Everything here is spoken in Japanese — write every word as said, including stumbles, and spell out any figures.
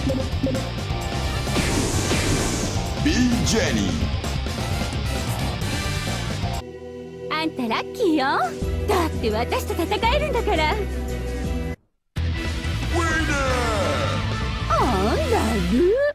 ビージェニー。 あんたラッキーよ。だって私と戦えるんだから。あんだルー